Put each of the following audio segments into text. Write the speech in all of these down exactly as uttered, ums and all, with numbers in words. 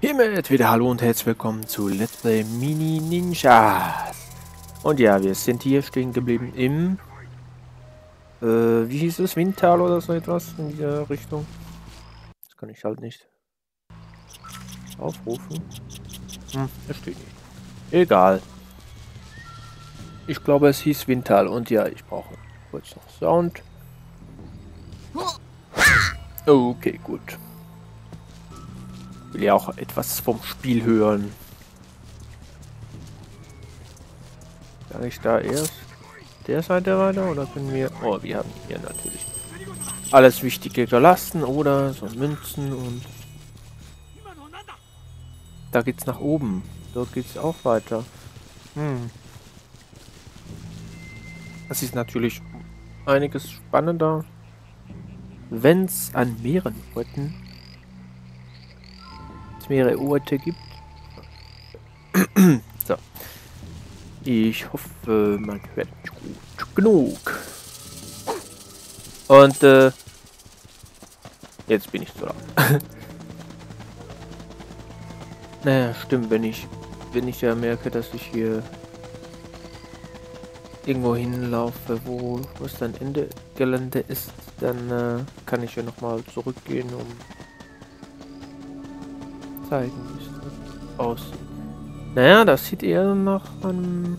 Hiermit wieder hallo und herzlich willkommen zu Let's Play Mini Ninjas. Und ja, wir sind hier stehen geblieben im, äh, wie hieß es, Windtal oder so etwas in dieser Richtung. Das kann ich halt nicht aufrufen. Hm, das steht nicht. Egal. Ich glaube, es hieß Windtal und ja, ich brauche kurz noch Sound. Okay, gut. Ich will ja auch etwas vom Spiel hören. Kann ich da erst der Seite weiter oder können wir... Oh, wir haben hier natürlich alles Wichtige gelassen oder so Münzen und... Da geht's nach oben. Dort geht's auch weiter. Hm. Das ist natürlich einiges spannender, wenn es an mehreren Orten es mehrere Orte gibt. So. Ich hoffe, man hört mich gut genug. Und äh, jetzt bin ich zu laut. Naja, stimmt, wenn ich wenn ich ja merke, dass ich hier irgendwo hinlaufe, wo wo es dann Ende Gelände ist, dann äh, kann ich ja nochmal zurückgehen, um zeigen, wie es aussieht. Naja, das sieht eher nach einem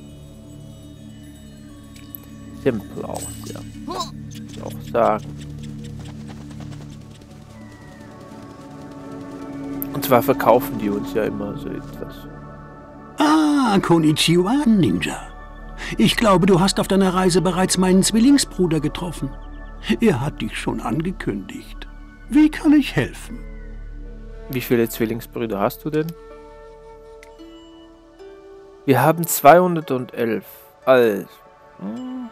Tempel aus, ja. Muss ich auch sagen. Und zwar verkaufen die uns ja immer so etwas. Ah, Konnichiwa, Ninja. Ich glaube, du hast auf deiner Reise bereits meinen Zwillingsbruder getroffen. Er hat dich schon angekündigt. Wie kann ich helfen? Wie viele Zwillingsbrüder hast du denn? Wir haben zweihundertelf. Also. Hm.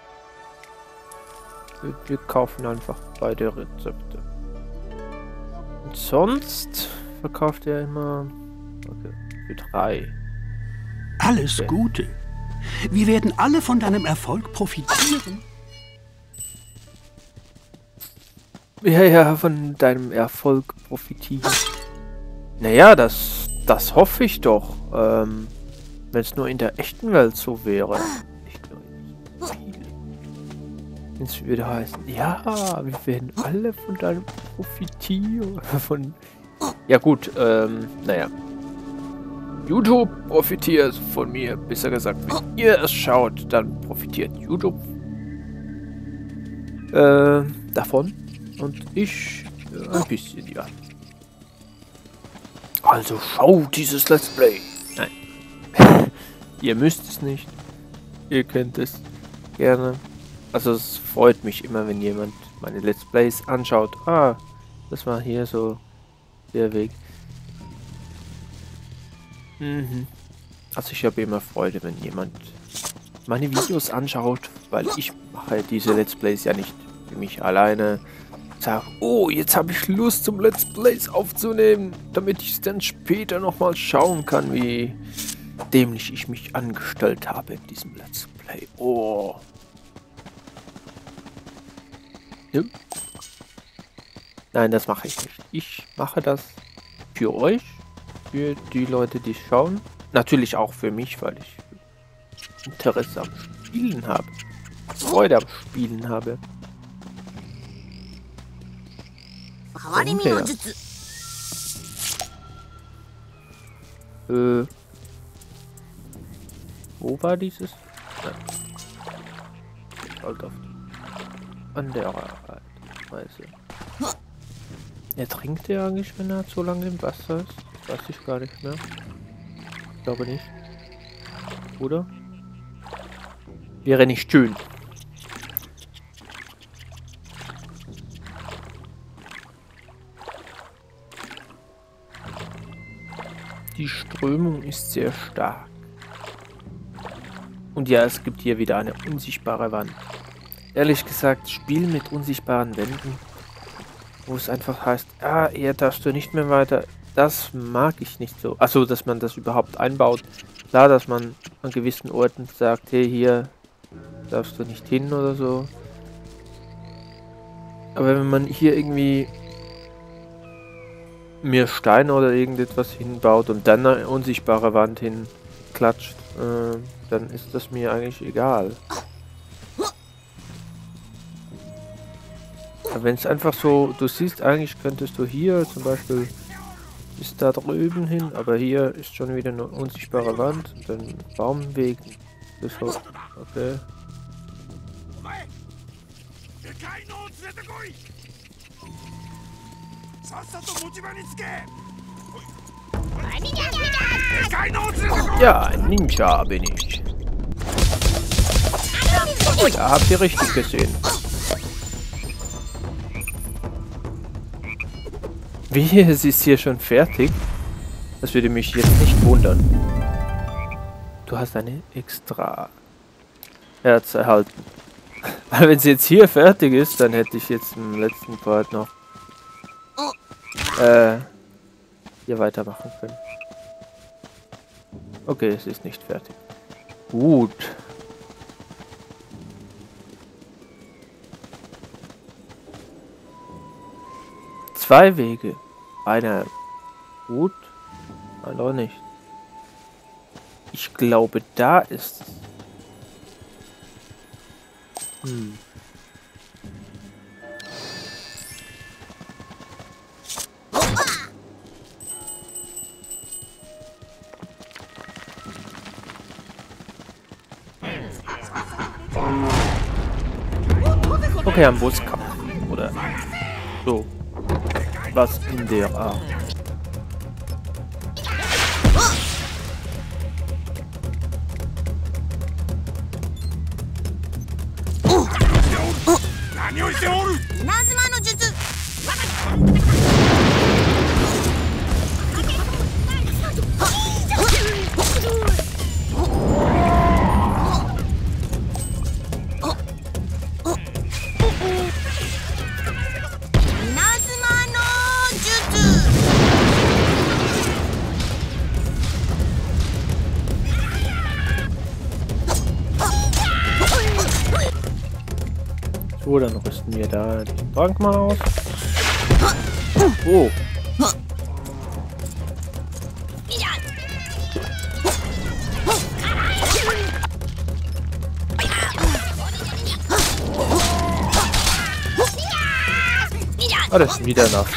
Wir, wir kaufen einfach beide Rezepte. Und sonst verkauft er immer... Okay, für drei. Alles Okay. Gute. Wir werden alle von deinem Erfolg profitieren. Ja, ja, von deinem Erfolg profitieren. Naja, das, das hoffe ich doch. Ähm, wenn es nur in der echten Welt so wäre. Nicht nur in Spiel. Wenn es würde heißen, ja, wir werden alle von deinem profitieren. Von. Ja gut, ähm, naja. YouTube profitiert von mir, besser gesagt, wenn ihr es schaut, dann profitiert YouTube äh, davon. Und ich äh, ein bisschen, ja. Also schaut dieses Let's Play. Nein. Ihr müsst es nicht. Ihr könnt es gerne. Also es freut mich immer, wenn jemand meine Let's Plays anschaut. Ah, das war hier so der Weg. Mhm. Also ich habe immer Freude, wenn jemand meine Videos anschaut, weil ich mache diese Let's Plays ja nicht für mich alleine. Sag, oh, jetzt habe ich Lust zum Let's Plays aufzunehmen, damit ich es dann später nochmal schauen kann, wie dämlich ich mich angestellt habe in diesem Let's Play. Oh. Ja. Nein, das mache ich nicht. Ich mache das für euch, für die Leute, die schauen. Natürlich auch für mich, weil ich Interesse am Spielen habe. Freude am Spielen habe. Okay. Äh, wo war dieses? Nein. Halt auf die andere Weise. Er trinkt er eigentlich, wenn er so lange im Wasser ist? Das weiß ich gar nicht mehr. Ich glaube nicht. Oder? Wäre nicht schön. Die Strömung ist sehr stark. Und ja, es gibt hier wieder eine unsichtbare Wand. Ehrlich gesagt, Spiel mit unsichtbaren Wänden, wo es einfach heißt, ah, hier darfst du nicht mehr weiter. Das mag ich nicht so. Achso, dass man das überhaupt einbaut. Klar, dass man an gewissen Orten sagt, hey, hier darfst du nicht hin oder so. Aber wenn man hier irgendwie mir Steine oder irgendetwas hinbaut und dann eine unsichtbare Wand hinklatscht, äh, dann ist das mir eigentlich egal. Aber wenn es einfach so, du siehst, eigentlich könntest du hier zum Beispiel bis da drüben hin, aber hier ist schon wieder eine unsichtbare Wand, dann Baumweg. Das war, okay. Ja, ein Ninja bin ich. Oh ja, habt ihr richtig gesehen. Wie, es ist hier schon fertig? Das würde mich jetzt nicht wundern. Du hast eine extra Herz erhalten. Weil wenn sie jetzt hier fertig ist, dann hätte ich jetzt im letzten Part noch äh, hier weitermachen können. Okay, es ist nicht fertig. Gut. Zwei Wege. Einer. Gut. Nein, doch nicht. Ich glaube, da ist es. Hm. Okay, am Bootskampf. Oder so. Was in der Art. So, dann rüsten wir da den Trank mal aus. Oh. Ah, das ist wieder nach.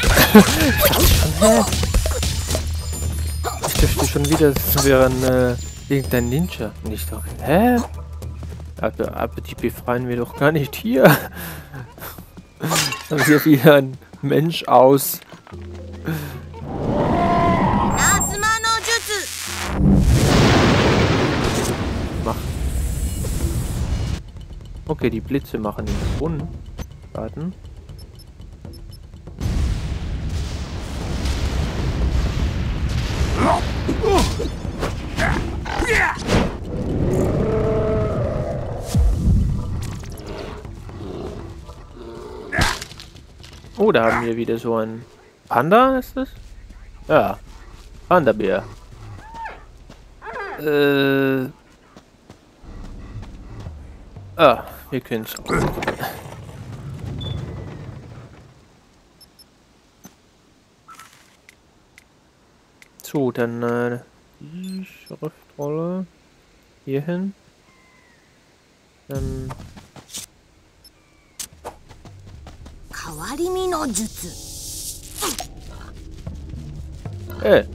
Ich dachte schon wieder, das wäre ein äh, irgendein Ninja. Und ich dachte, hä? Aber, aber die befreien wir doch gar nicht hier. Dann sieht wie ein Mensch aus. Mach. Okay, die Blitze machen den Brunnen. Warten. Oh, da haben wir wieder so ein Panda, ist das? Ja, Panda-Bär. Äh. Ah, wir können es. So, dann äh, die Schriftrolle hier hin. Dann Äh.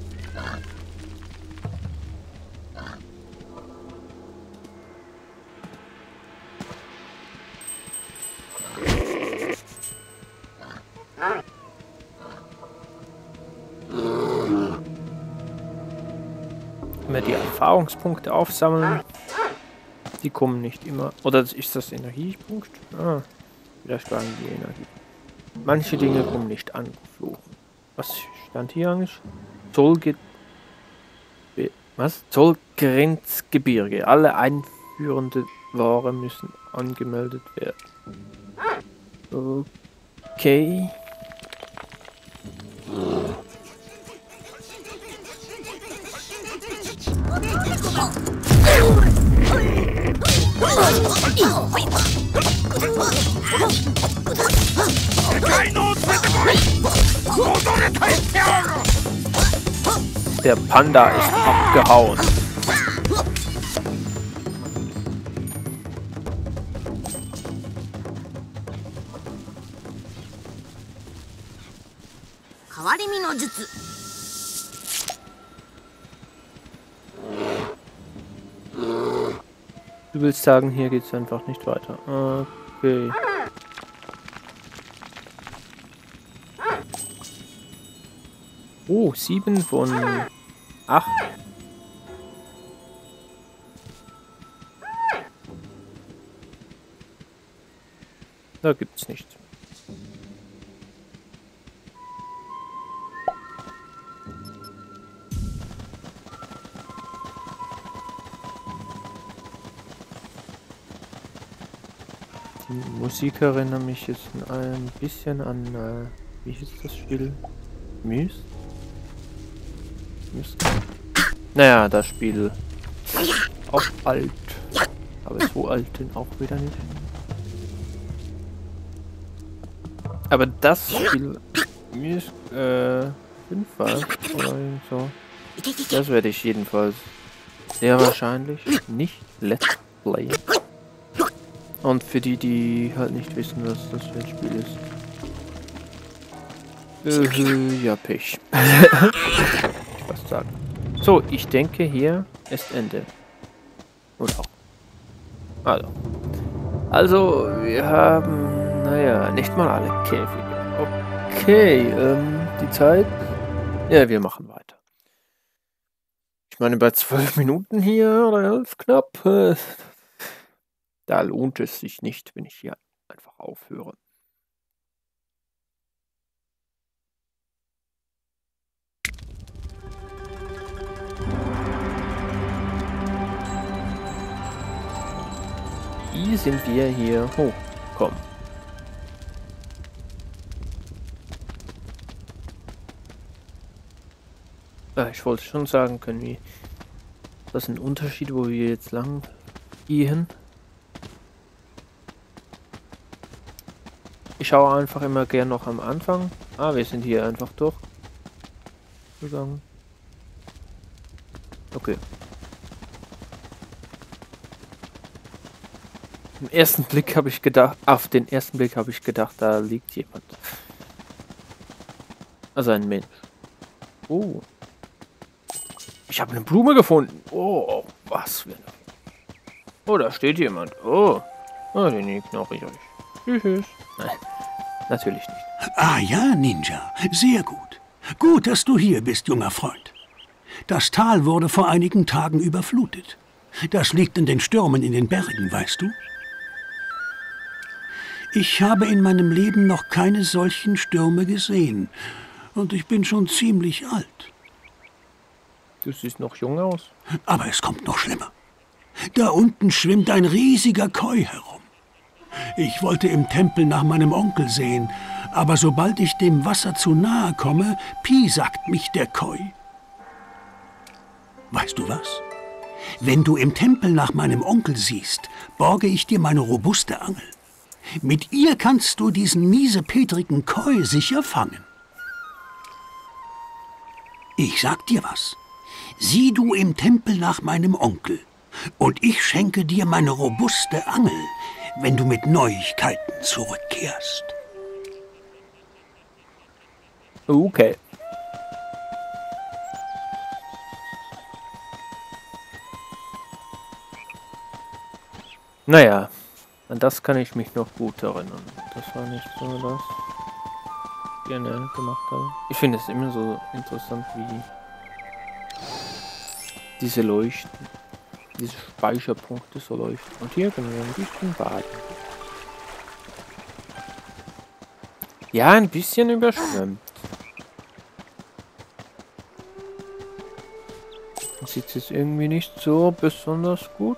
Immer die Erfahrungspunkte aufsammeln. Die kommen nicht immer. Oder ist das Energiepunkt? Ah, vielleicht waren die Energie. Manche Dinge kommen nicht angeflogen. Was stand hier eigentlich? Zollge... Was? Zollgrenzgebirge. Alle einführenden Waren müssen angemeldet werden. Okay. Der Panda ist abgehauen. Du willst sagen, hier geht's einfach nicht weiter. Okay. Oh, sieben von acht. Da gibt's nichts. Die Musik erinnert mich jetzt ein bisschen an, äh, wie hieß das Spiel? Myst? Myst? Naja, das Spiel auch alt. Aber so alt denn auch wieder nicht. Aber das Spiel Myst, äh, jedenfalls, oder so. Das werde ich jedenfalls sehr wahrscheinlich nicht Let's Play. Und für die, die halt nicht wissen, was das für ein Spiel ist. Äh, ja, Pech. Ich fast sagen. So, ich denke, hier ist Ende. Oder auch. Also. Also, wir haben, naja, nicht mal alle Käfige. Okay, ähm, die Zeit. Ja, wir machen weiter. Ich meine, bei zwölf Minuten hier oder elf knapp. Äh, Da lohnt es sich nicht, wenn ich hier einfach aufhöre. Wie sind wir hier hochgekommen? Ah, ich wollte schon sagen können, wie das ist ein Unterschied, wo wir jetzt lang gehen. Ich schaue einfach immer gern noch am Anfang. Ah, wir sind hier einfach durchgegangen. Okay. Im ersten Blick habe ich gedacht, auf den ersten Blick habe ich gedacht, da liegt jemand. Also ein Mensch. Oh. Ich habe eine Blume gefunden. Oh, was für eine. Oh, da steht jemand. Oh. Oh, den ignoriere ich euch. Tschüss. Nein, natürlich nicht. Ah ja, Ninja, sehr gut. Gut, dass du hier bist, junger Freund. Das Tal wurde vor einigen Tagen überflutet. Das liegt in den Stürmen in den Bergen, weißt du? Ich habe in meinem Leben noch keine solchen Stürme gesehen. Und ich bin schon ziemlich alt. Du siehst noch jung aus. Aber es kommt noch schlimmer. Da unten schwimmt ein riesiger Koi herum. Ich wollte im Tempel nach meinem Onkel sehen, aber sobald ich dem Wasser zu nahe komme, piesackt mich der Koi. Weißt du was? Wenn du im Tempel nach meinem Onkel siehst, borge ich dir meine robuste Angel. Mit ihr kannst du diesen miesepetrigen Koi sicher fangen. Ich sag dir was. Sieh du im Tempel nach meinem Onkel und ich schenke dir meine robuste Angel, wenn du mit Neuigkeiten zurückkehrst. Okay. Naja, an das kann ich mich noch gut erinnern. Das war nicht so das, was ich gerne gemacht habe. Ich finde es immer so interessant, wie diese Leuchten, diese Speicherpunkte so leuchten. Und hier können wir ein bisschen baden. Ja, ein bisschen überschwemmt. Das sieht jetzt irgendwie nicht so besonders gut.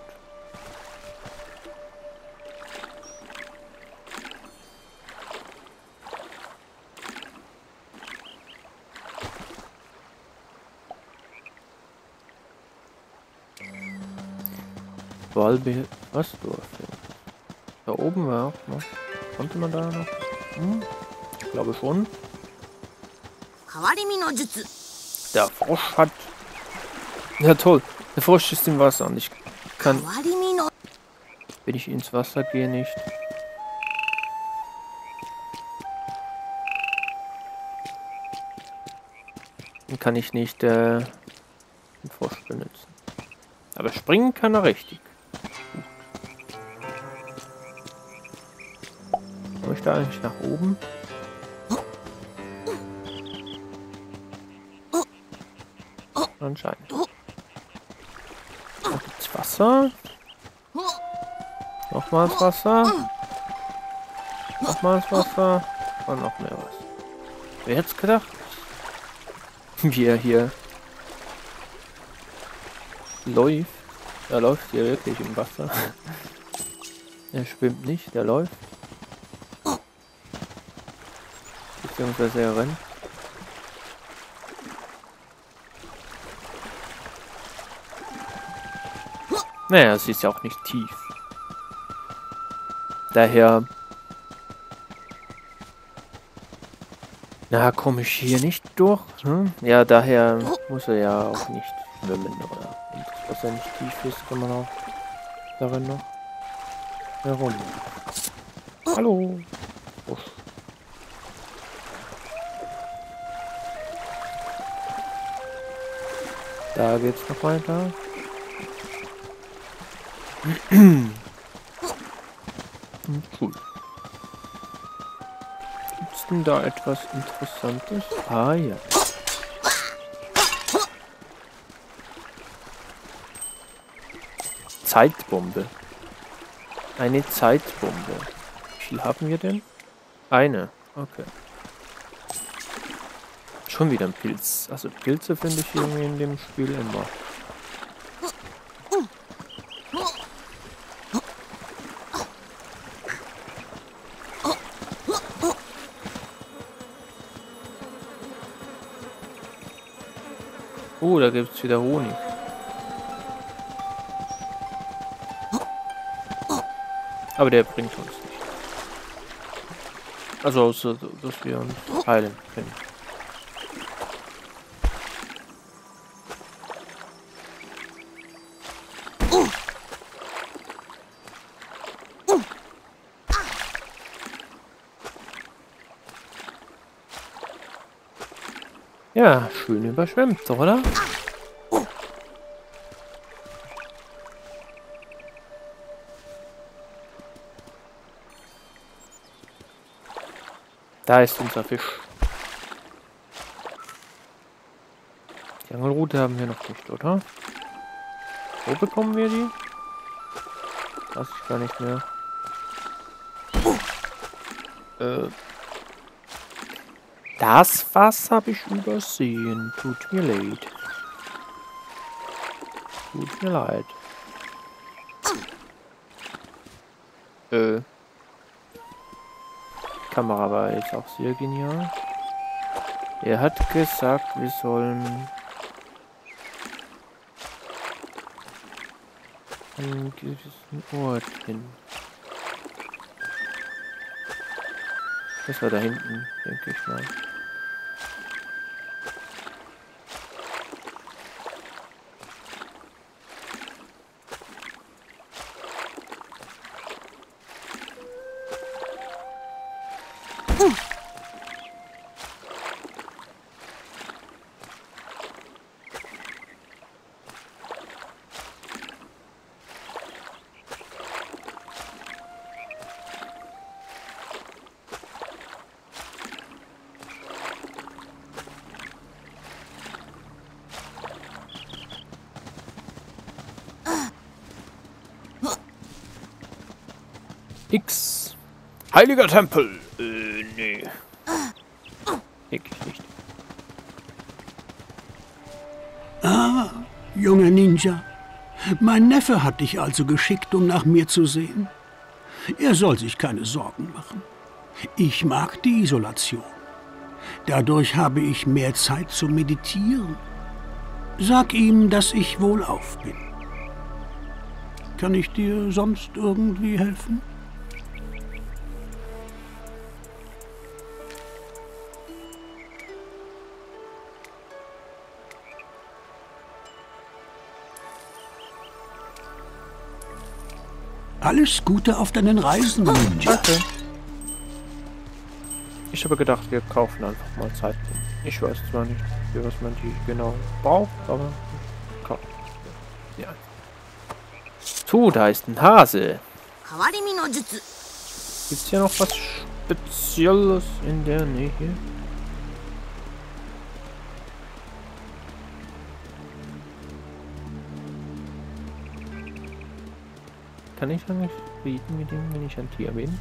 Walbe, was Dorf? Da oben war auch noch. Konnte man da noch? Hm, ich glaube schon. Der Frosch hat... Ja toll, der Frosch ist im Wasser und ich kann... Wenn ich ins Wasser gehe, nicht... Dann kann ich nicht äh, den Frosch benutzen. Aber springen kann er richtig. Komme ich da eigentlich nach oben? Anscheinend. Da gibt's Wasser. Nochmals Wasser. Nochmals Wasser. Und noch mehr was. Wer hätte es gedacht? Wie er hier läuft. Er läuft hier wirklich im Wasser. Er schwimmt nicht, er läuft. Beziehungsweise er rennt. Naja, es ist ja auch nicht tief. Daher... Na, komme ich hier nicht durch? Hm? Ja, daher muss er ja auch nicht schwimmen, oder? Und was er nicht tief ist, kann man auch darin noch herum. Hallo! Uff. Da geht's noch weiter. Cool. Gibt's denn da etwas Interessantes? Ah ja. Zeitbombe. Eine Zeitbombe. Wie viel haben wir denn? Eine. Okay. Schon wieder ein Pilz. Also Pilze finde ich irgendwie in dem Spiel immer. Oh, da gibt es wieder Honig. Aber der bringt uns nicht. Also außer, dass wir uns heilen können. Ja, schön überschwemmt, oder? Da ist unser Fisch. Die Angelrute haben wir noch nicht, oder? Wo bekommen wir die? Weiß ich gar nicht mehr. Äh... Das was habe ich übersehen. Tut mir leid. Tut mir leid. Äh. Die Kamera war jetzt auch sehr genial. Er hat gesagt, wir sollen an einen gewissen Ort hin. Das war da hinten, denke ich mal. X. Heiliger Tempel. Äh, nee. Wirklich nicht. Ah, junger Ninja. Mein Neffe hat dich also geschickt, um nach mir zu sehen. Er soll sich keine Sorgen machen. Ich mag die Isolation. Dadurch habe ich mehr Zeit zu meditieren. Sag ihm, dass ich wohlauf bin. Kann ich dir sonst irgendwie helfen? Alles Gute auf deinen Reisen, Ninja. Okay. Ich habe gedacht, wir kaufen einfach mal Zeit. Ich weiß zwar nicht, für was man die genau braucht, aber komm. Ja. So, da ist ein Hase. Gibt's hier noch was Spezielles in der Nähe? Kann ich eigentlich reden mit ihm, wenn ich ein Tier bin?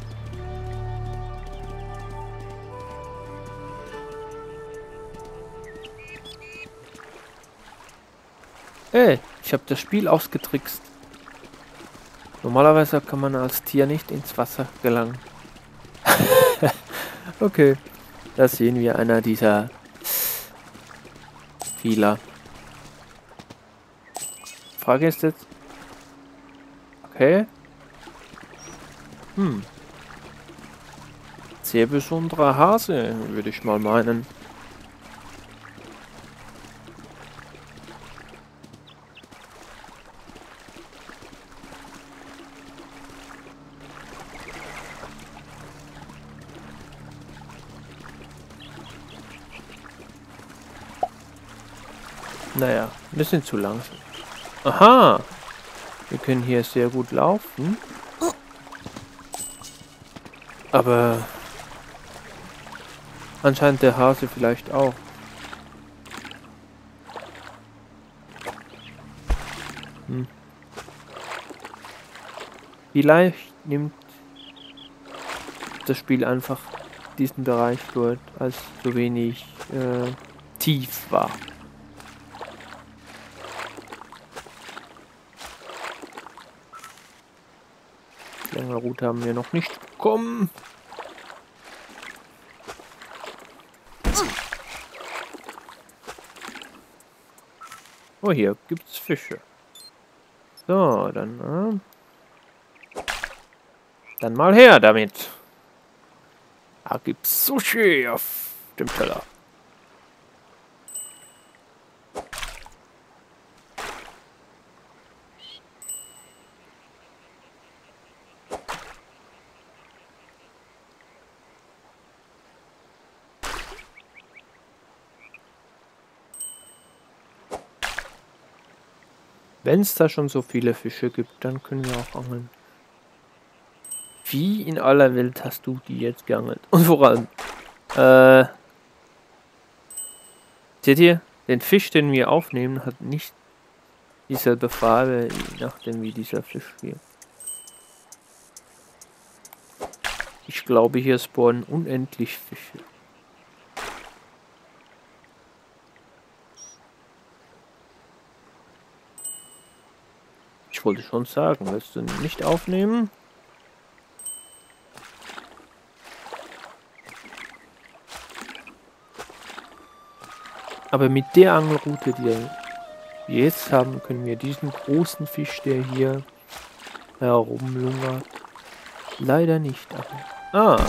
Ey, ich habe das Spiel ausgetrickst. Normalerweise kann man als Tier nicht ins Wasser gelangen. Okay, da sehen wir einer dieser Fehler. Frage ist jetzt... Okay. Hm. Sehr besonderer Hase, würde ich mal meinen. Naja, ein bisschen zu langsam. Aha! Wir können hier sehr gut laufen. Aber anscheinend der Hase vielleicht auch. Hm. Vielleicht nimmt das Spiel einfach diesen Bereich dort als so wenig äh, tief war. Lange Route haben wir noch nicht bekommen. Oh, hier gibt's Fische. So, dann äh, dann mal her damit. Da gibt's Sushi auf dem Teller. Wenn es da schon so viele Fische gibt, dann können wir auch angeln. Wie in aller Welt hast du die jetzt geangelt? Und vor allem, äh, seht ihr, den Fisch, den wir aufnehmen, hat nicht dieselbe Farbe, je nachdem wie dieser Fisch hier. Ich glaube, hier spawnen unendlich Fische. Ich wollte schon sagen, willst du nicht aufnehmen? Aber mit der Angelroute, die wir jetzt haben, können wir diesen großen Fisch, der hier herumlungert, leider nicht angeln. Ah.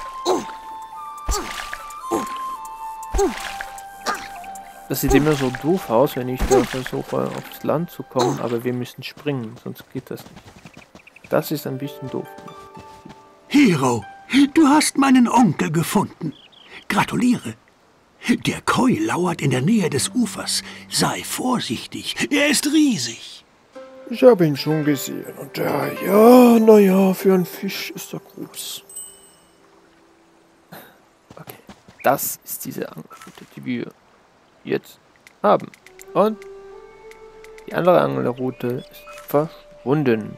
Das sieht immer so doof aus, wenn ich da versuche, aufs Land zu kommen, aber wir müssen springen, sonst geht das nicht. Das ist ein bisschen doof. Hiro, du hast meinen Onkel gefunden. Gratuliere. Der Koi lauert in der Nähe des Ufers. Sei vorsichtig, er ist riesig. Ich habe ihn schon gesehen und ja, ja, naja, für einen Fisch ist er groß. Okay, das ist diese Angelroute, die wir jetzt haben. Und die andere Angelroute ist verschwunden.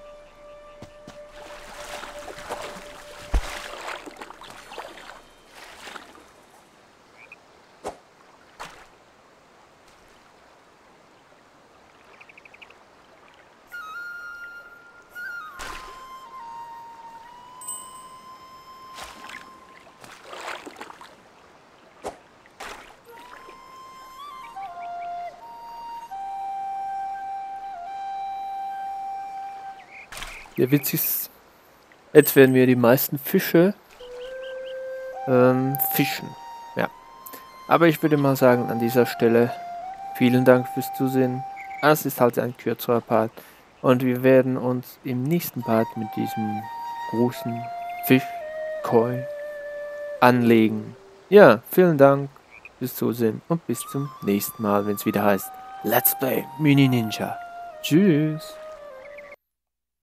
Der Witz ist, jetzt werden wir die meisten Fische ähm, fischen. Ja. Aber ich würde mal sagen, an dieser Stelle vielen Dank fürs Zusehen. Es ist halt ein kürzerer Part. Und wir werden uns im nächsten Part mit diesem großen Fisch, Koi, anlegen. Ja, vielen Dank fürs Zusehen und bis zum nächsten Mal, wenn es wieder heißt Let's Play Mini Ninja. Tschüss.